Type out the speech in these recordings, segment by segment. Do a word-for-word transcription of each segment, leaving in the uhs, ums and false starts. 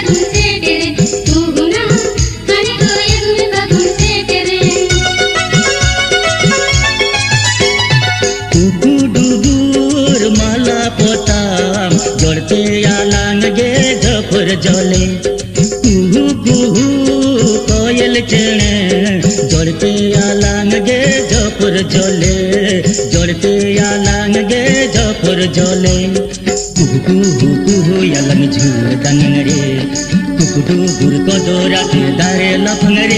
जले कुहू कुहू कोयल चेणे जोड़ते आलांग गे जोपुर जोले जोड़ते आलांग गे जोपुर जोले कुहू कुहू कुहू यालंग झूर दंग रे कुकुडू गुर को दोरा के दारे लफंग रे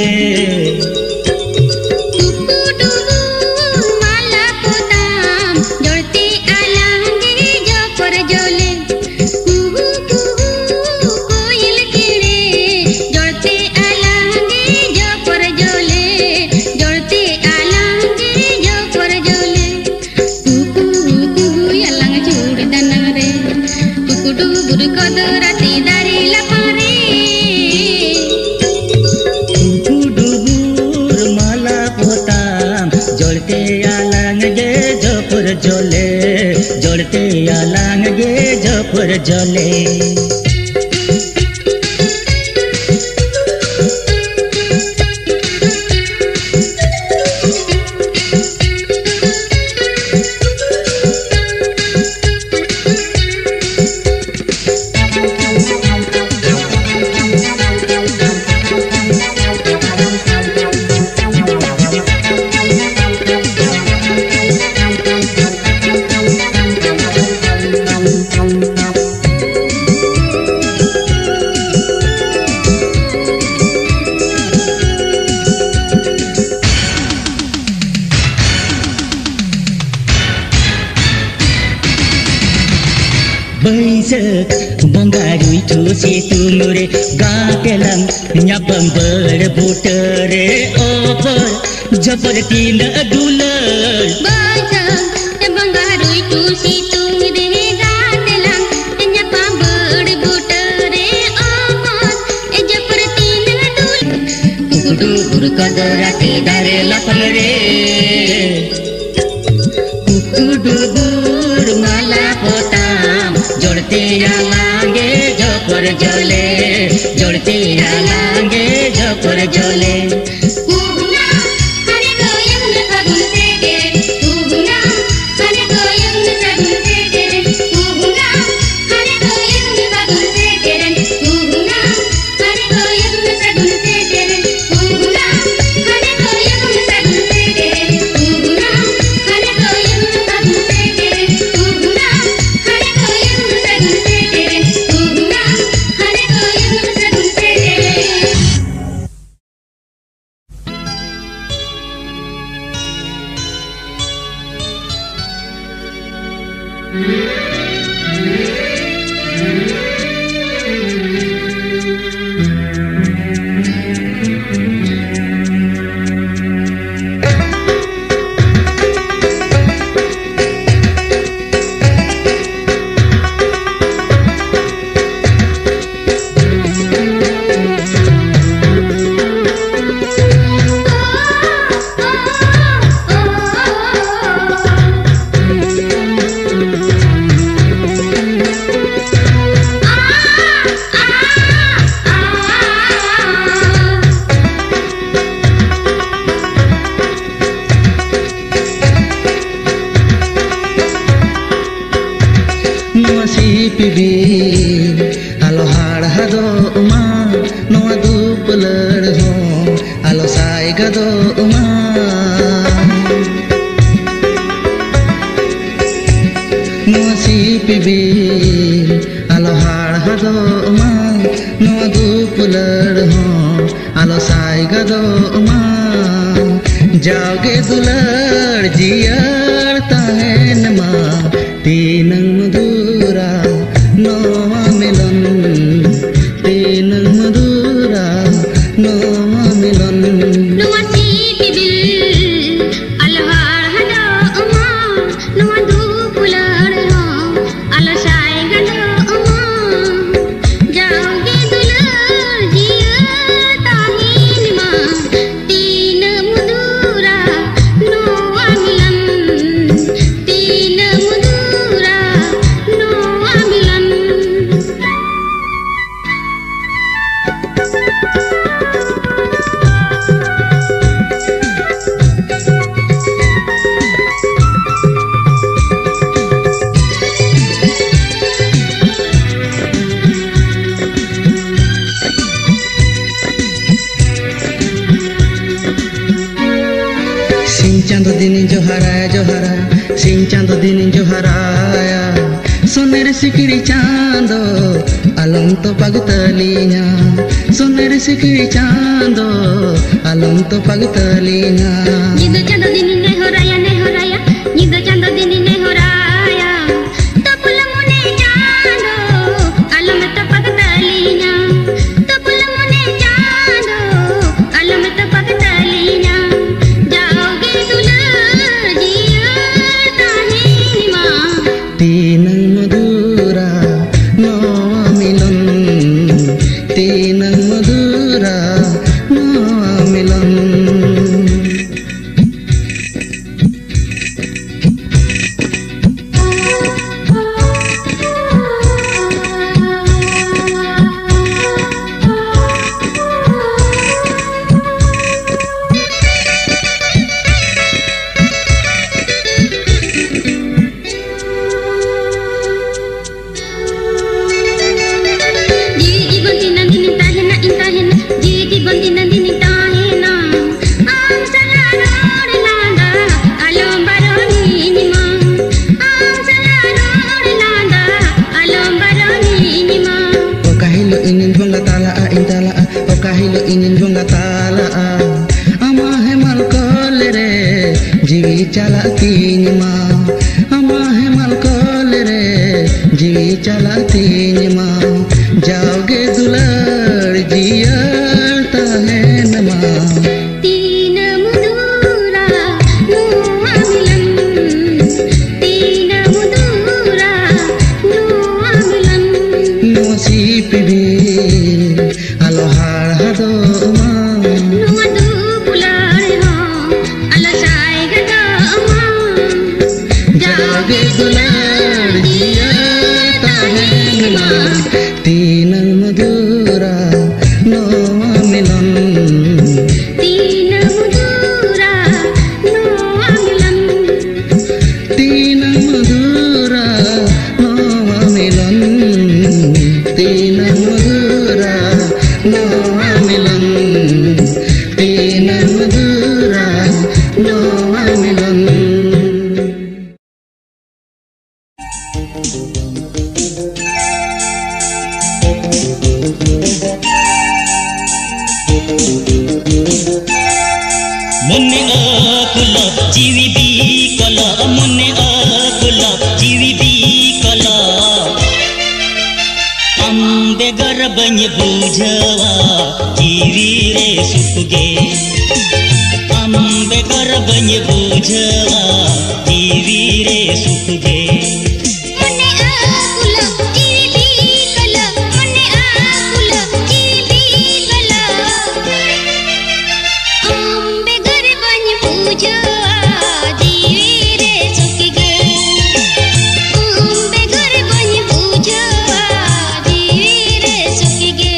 जोले जोड़ते आलांग गे जोपुर जोले बैसक बंगारुई ठुसी तुमुरे गापेलम न्यापम बर बुटरे ओपर जपर तीन दुलर बैसक बंगारुई ठुसी तुमुरे गापेलम न्यापम बर बुटरे ओपर जपर तीन दुलर कुकुडू गुर कदरा के दारे लपन रे कुकुडू गुर माला पोता जोड़ते आलांगे जोपुर जोले जोड़ते आलांगे जोपुर जोले alo har hado uma noa dupular ho alo sai gado uma noa si pibi alo har hado uma noa dupular ho alo sai gado uma jaoge dular jiyar tahen ma tinang madura noa milon tinang madura noa milon noa si pibil alhar hado uma noa dupular ho ala sai gado uma jaoge dular jiya tahin ma tinang madura noa milon tinang madura Chando दिन जोहाराया जोहाराया सिंह चांदो दिन जोहाराया सोनेर सिकड़ी चांदो आलम तो पगतलिया सोनेर सिकड़ी चांदो आलम तो पगतलिया निदो चांदो दिन ने होराया ने होराया निदो चांदो दिन ने होराया तो पुलमुने चांदो आलम तो पगतलिया तो पुलमुने चांदो आलम तो पगतलिया जाओगे दुल्हन जिया ताहे मां तीन मधुरा नवा मिलन तीन मधुरा नवा मिलन kahilo ingin bunga talaa ama hemal kolere jiwi chala tinyma ama hemal kolere jiwi chala tinyma jaoge dular jiyar tahenma तीन मधुरा नुआ मिलन तीन मधुरा नुआ मिलन nosi pibi alohar hado ma नुआ दु बुलार हो अलसाई गदा मा jaoge dular jiyar tahenma तीन मधुरा नवा मिलन तीन मधुरा नुआ मिलन तीन मधुरा नवा मिलन तीन मधुरा नवा मिलन तीन मधुरा नवा मिलन मुन्ने आकुल जीवी बी कला मुन्ने आकुल जीवी बी कला अंबे गर्बन्य बुझवा जीवी रे सुखगे अंबे गर्बन्य बुझवा जीवी रे सुखगे मने आकुल जीवी कला मने आकुल जीवी कला अंबे गर्बन पूजवा जीवी रे सुखगे अंबे गर्बन पूजवा जीवी रे सुखगे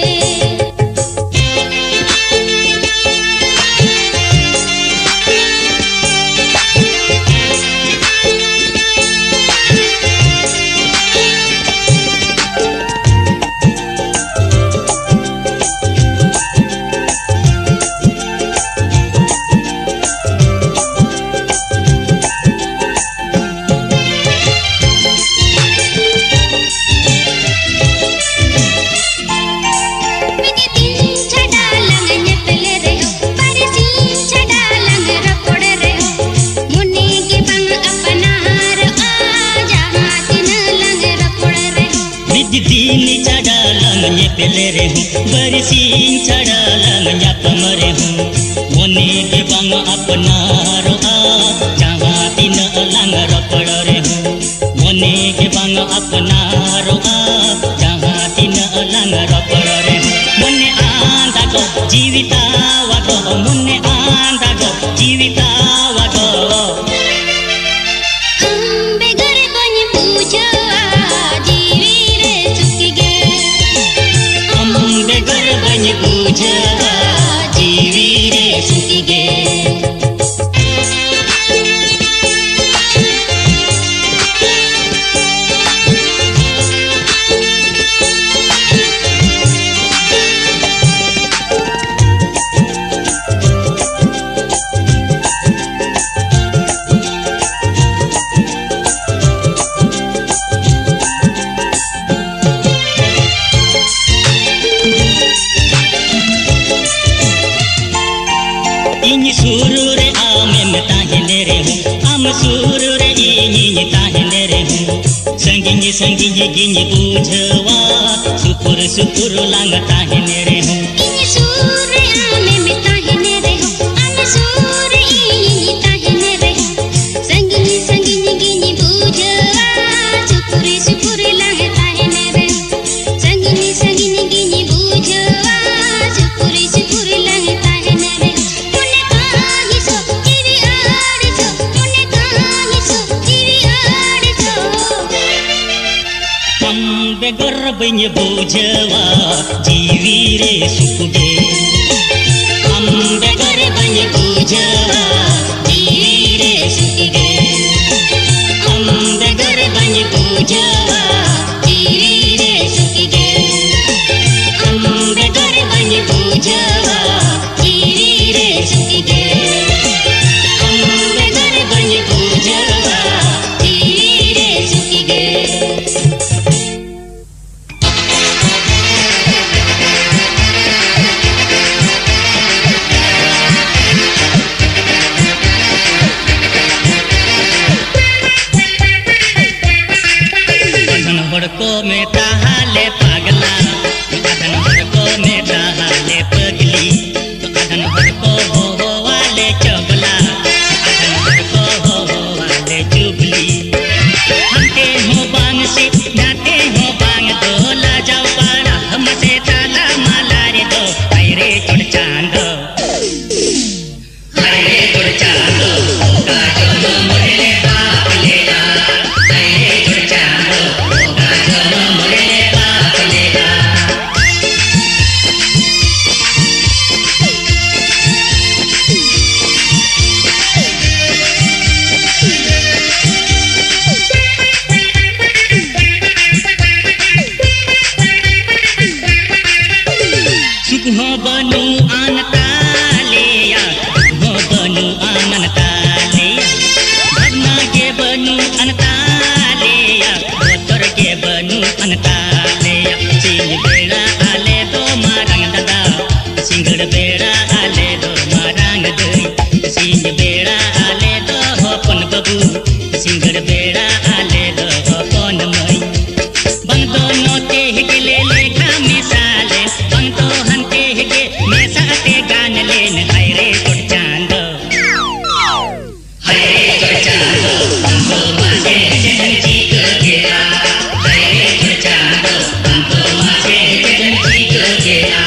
दीनी चढ़ालंग ये पेले रे हूँ बरसीन चढ़ालंग या कमरे हूँ मोने के बंग अपना रो आ जहाँ तीन अलंग रपड़ रे हूँ मोने के बंग अपना रो आ जहाँ तीन अलंग रपड़ रे हूँ मोने आंदा गो जीविता वागो मोने आंदा गो जीविता वागो अंबे गर्बन पूजवा जीवी रे सुखगे अंबे गर्बन पूजवा जीवी रे सुखगे सुरु रे आमे में ताहने रे हूँ आम सुरु रे इनी ताहने रे हूँ संगिनी संगिनी गिनी बुझवा सुपुर सुपुर लांग ताहने रे हूँ इन सूरे आमे में ताहने रे हूँ आम सूरे इनी ताहने रे हूँ संगिनी संगिनी गिनी बुझवा सुपुर सुपुर लांग ताहने रे हूँ संगिनी संगिनी गिनी बुझवा सुपुर सुपुर लांग ताहने रे मुने काहि सो जीवी आड़ छो मुने काहि सो जीवी आड़ छो हम बेगर बन बुझवा जीवी रे सुखगे हम बेगर बन बुझवा जीवी रे सुखगे हम बेगर बन बुझवा जीवी रे सुखगे हम बेगर बन बुझवा जीवी रे सुखगे हम बेगर बन बुझवा जीवी रे सुखगे बड़को में ताहाले पागला अदन बड़को में ताहाले पगली अदन बड़को हो हो वाले चबला अदन बड़को हो हो वाले चुगली हमके हो बांग से नाते हो बांग दो ला जाओ पारा हमसे ताला माला रे दो अरे चुड़ चांद अरे चुड़ चांद का जो मुझे पाप लेगा अरे चुड़ चांद हो बनू आन तालिया हो बनू आनन तालिया भगना के बनू अन तालिया बोतर के बनू अन तालिया सिंह बेड़ा आले दो मारंग दादा सिंगड़ बेड़ा आले दो मारंग दई सिंह बेड़ा आले दो हो पन बबू सिंगड़ बेड़ा आले दो हो पन मई बंग दो नोते हिगले लेखा मिसाले बंग दो हंते हिगे मैं साथे गान लेन हाय रे चुड़ चांद हाय रे चुड़ चांद हमको मांगे जन जीत गया हाय रे चुड़ चांद हमको मांगे जन जीत गया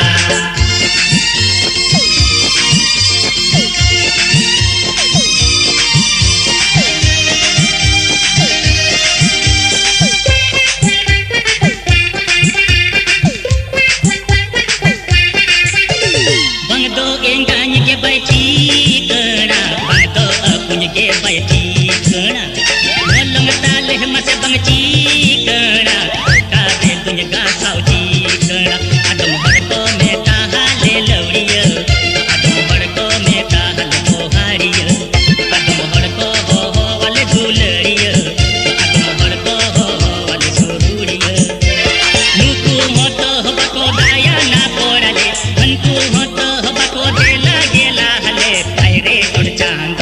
बंग दो एंगानी के बैठी कड़ा बंग दो अपुन के बैठी कड़ा बोलंग ताले मसे बंगची कड़ा काबे तुझ गा साउजी कड़ा आदम बड़को में ताहाले लवड़िया आदम बड़को में ताहाले मोहारिया आदम बड़को हो हो वाले झूलड़िया आदम बड़को हो हो वाले सुरुड़िया नुकु मोतो हो बको दाया ना पोड़ले हंकु मोतो हो बको देला गेला हले हाय रे चुड़ चांद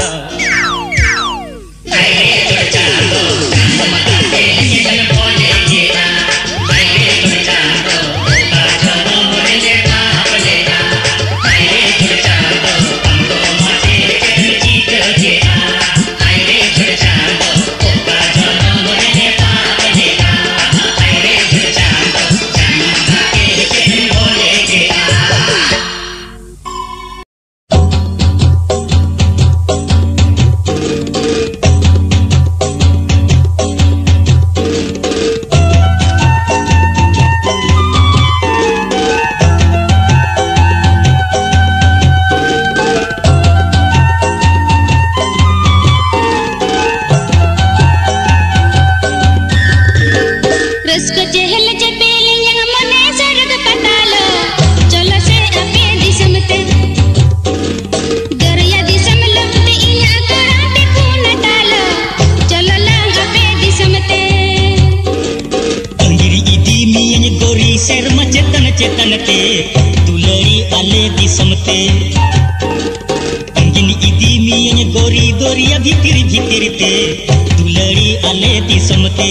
हाय रे चुड़ चांद हम काटे जन बोले गेला हाय रे चुड़ चांद का जनो मोले पाप लेगा हाय रे चुड़ चांद हमको मारे जन जीत गया हाय रे चुड़ चांद का जनो मोले पाप लेगा हाय रे चुड़ चांद जन काटे जन बोले गेला रस को चहल चपेल यंग मने सरग पटालो चलो से अपे दिसमते दरिया दिसम लपते इया कराटे खून डालो चलो लंग अपे दिसमते अंगिरी इदी मीन गोरी शर्म चेतन चेतन ते दुलरी आले दिसमते अंगिरी अंगिन इदी मियन गोरी दोरिया भितिर भितिर ते दुलड़ी आले दिसम ते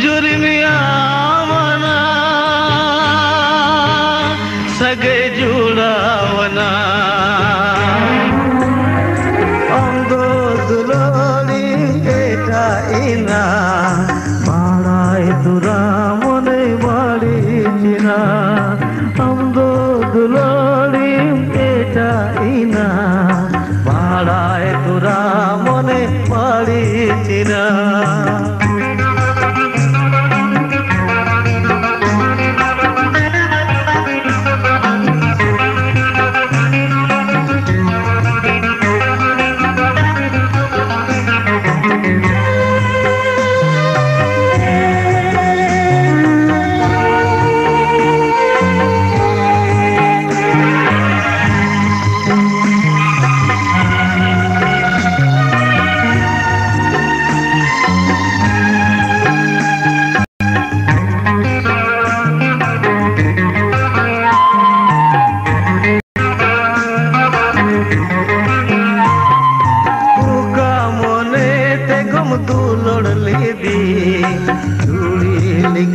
सगे जुड़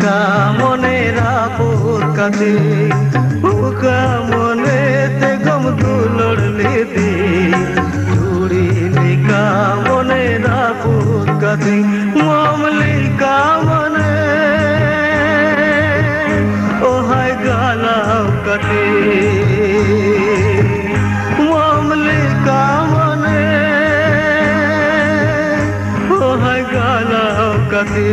का मने रापुर कते उका मने ते गम दुलड़ ले दे चूड़ी लिका मने रापुर कते मामली का मने ओ हाय गाला कते मामली का मने ओ हाय गाला कते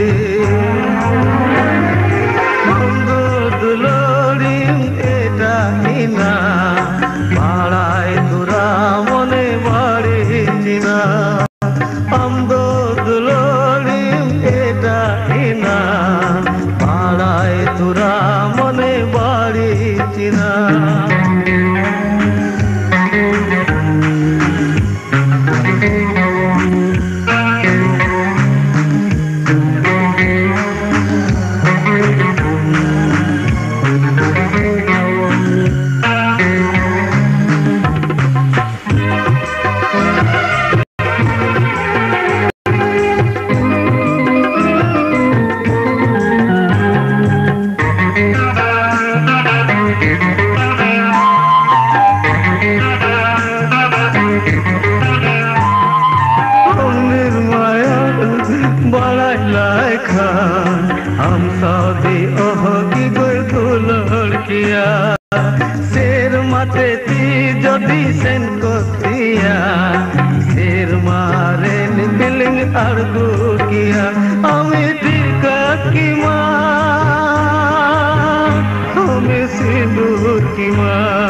बाड़ाई तुरा मने बाड़ी चिना अम्दो दुलोड़ी एटा हिना बाड़ाई तुरा मने बाड़ी चिना हम सौदी ओह की कोई दुलड़ किया शेर माते थी जदी सेन को दिया शेर मारे बिलिंग अर्दू किया हमें टिका की माँ हमें सिंदूर की माँ